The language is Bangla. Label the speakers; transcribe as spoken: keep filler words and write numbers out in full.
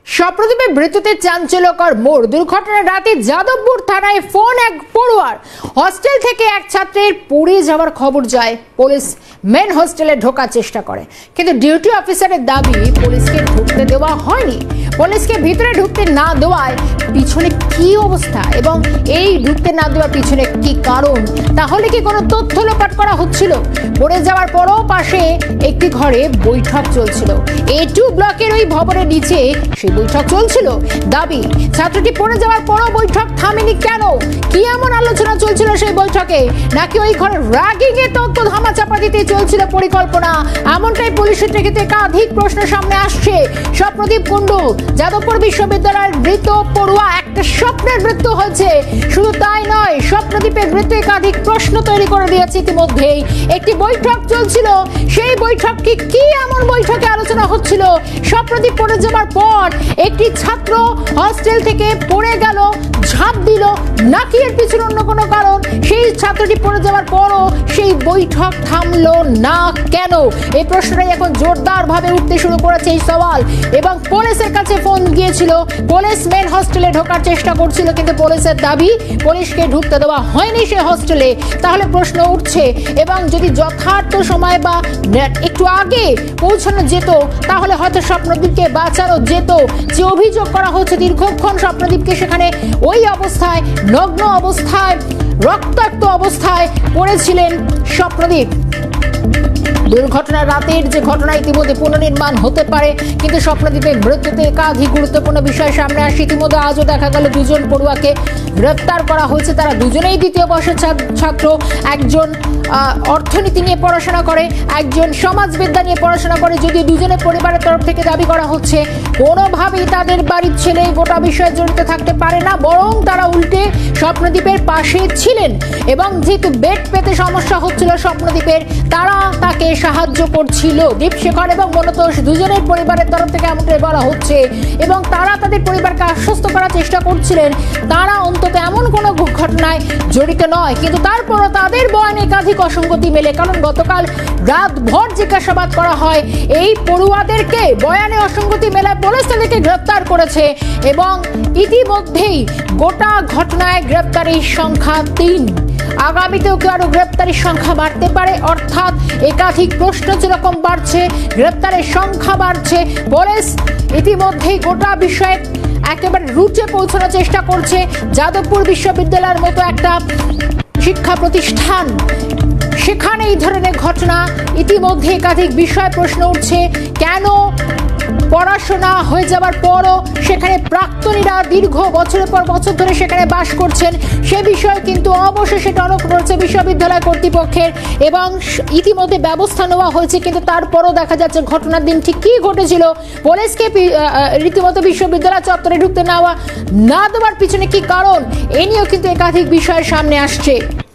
Speaker 1: সম্প্রদীপে মৃত্যুতে চাঞ্চল্যকর মোড়। দুর্ঘটনার রাতে যাদবপুর থানায় ফোন এক পড়ুয়ার। হস্টেল থেকে এক ছাত্রের পুড়ে যাওয়ার খবর যায়। পুলিশ মেন হোস্টেলে ঢোকার চেষ্টা করে, কিন্তু ডিউটি অফিসারের দাবি পুলিশকে ঢুকতে দেওয়া হয়নি। পুলিশকে ভিতরে ঢুকতে না দেওয়ায় পিছনে কি অবস্থা এবং এই ঢুকতে না দেওয়ার পিছনে কি কারণ, তাহলে কি কোনো তথ্য লোপাট করা হচ্ছিল? পড়ে যাওয়ার পরও পাশে একটি ঘরে বৈঠক চলছিল। এ টু ব্লকের ওই ভবনের নিচে সেই বৈঠক চলছিল। দাবি, ছাত্রটি পড়ে যাওয়ার পরও বৈঠক থামেনি কেন? কি এমন আলোচনা চলছিল সেই বৈঠকে? নাকি ওই ঘরে র্যাগিং এ তথ্য ধামা চাপা দিতে চলছিল পরিকল্পনা? এমনটাই পুলিশের থেকে একাধিক প্রশ্ন সামনে আসছে। সম্প্রদীপ কুণ্ডু, যাদবপুর বিশ্ববিদ্যালয়ের মৃত পড়ুয়া, একটা স্বপ্নের মৃত্যু হয়েছে। শুধু তাই নয়, সম্প্রদীপের মৃত্যু একাধিক প্রশ্ন তৈরি করে দিয়েছে ইতিমধ্যেই। একটি বৈঠক চলছিল, সেই বৈঠক কি কি এমন বৈঠকে আলোচনা হচ্ছিল? সম্প্রদীপ পড়ে যাওয়ার পর একটি ছাত্র হস্টেল থেকে পড়ে গেল, ঝাঁপ দিল, নাকি এর পিছনে অন্য কোনো কারণ? সেই ছাত্রটি পড়ে যাওয়ার পরও সেই বৈঠক থামলো না কেন? এই প্রশ্নটাই এখন জোরদার ভাবে উঠতে শুরু করেছে এই সওয়াল। এবং পুলিশের কাছে ফোন গিয়েছিল, পুলিশ মেন হোস্টেলে ঢোকার চেষ্টা করছিল, কিন্তু পুলিশের দাবি পুলিশকে ঢুকতে দেওয়া হয়নি সে হোস্টেলে। তাহলে প্রশ্ন উঠছে, এবং যদি যথার্থ সময় বা একটু আগে পৌঁছানো যেত তাহলে হয়তো স্বপ্নদীপকে বাঁচানো যেত। যে অভিযোগ করা হচ্ছে দীর্ঘক্ষণ স্বপ্নদীপকে সেখানে ওই অবস্থায়, নগ্ন অবস্থায়, রক্তাক্ত অবস্থায় পড়েছিলেন স্বপ্নদীপ। দুর্ঘটনার রাতের যে ঘটনা ইতিমধ্যে পুনর্নির্মাণ হতে পারে, কিন্তু স্বপ্নদীপের মৃত্যুতে একাধিক গুরুত্বপূর্ণ বিষয় সামনে আসে। ইতিমধ্যে আজও দেখা গেল দুজন পড়ুয়াকে গ্রেফতার করা হয়েছে। তারা দুজনেই দ্বিতীয় বর্ষের ছাত্র। একজন অর্থনীতি নিয়ে পড়াশোনা করে, একজন সমাজবিদ্যা নিয়ে পড়াশোনা করে। যদিও দুজনের পরিবারের তরফ থেকে দাবি করা হচ্ছে কোনোভাবেই তাদের বাড়ির ছেলে গোটা বিষয়ে জড়িত থাকতে পারে না, বরং তারা উল্টে স্বপ্নদীপের পাশে ছিলেন। এবং যেহেতু বেড পেতে সমস্যা হচ্ছিল স্বপ্নদীপের, তারা তাকে সাহায্য করছিল। দীপশেখর এবং মনতোষ দুজনের পরিবারের তরফ থেকে এমনটাই বলা হচ্ছে, এবং তারা তাদের পরিবারকে আশ্বস্ত করার চেষ্টা করছিলেন তারা অন্তত এমন কোনো ঘটনায় জড়িত নয়। কিন্তু তারপরও তাদের বয়ানে একাধিক অসঙ্গতি মেলে, কারণ গতকাল রাতভর জিজ্ঞাসাবাদ করা হয় এই পড়ুয়াদেরকে। বয়ানে অসঙ্গতি মেলায় পুলিশ তাদেরকে গ্রেপ্তার করেছে, এবং ইতিমধ্যেই গোটা ঘটনায় গ্রেপ্তারির সংখ্যা তিন। আগামীতেও কি আরো গ্রেপ্তারির সংখ্যা বাড়তে পারে? অর্থাৎ একাধিক প্রশ্ন যেরকম বাড়ছে, গ্রেপ্তারের সংখ্যা বাড়ছে। পুলিশ ইতিমধ্যেই গোটা বিষয়ে একেবারে রুটে পৌঁছানোর চেষ্টা করছে। যাদবপুর বিশ্ববিদ্যালয়ের মতো একটা শিক্ষা প্রতিষ্ঠান, সেখানে এই ধরনের ঘটনা। ইতিমধ্যে একাধিক বিষয় প্রশ্ন উঠছে, কেন পড়াশোনা হয়ে যাওয়ার পরও সেখানে প্রাক্তনীরা দীর্ঘ বছরের পর বছর ধরে সেখানে বাস করছেন? সে বিষয়ে কিন্তু অবশেষে টনক নড়ছে বিশ্ববিদ্যালয় কর্তৃপক্ষের, এবং ইতিমধ্যে ব্যবস্থা নেওয়া হয়েছে। কিন্তু তারপরও দেখা যাচ্ছে ঘটনার দিন ঠিক কি ঘটেছিল, পুলিশকে রীতিমতো বিশ্ববিদ্যালয় চত্বরে ঢুকতে নেওয়া না দেওয়ার পিছনে কি কারণ, এ নিয়েও কিন্তু একাধিক বিষয়ের সামনে আসছে।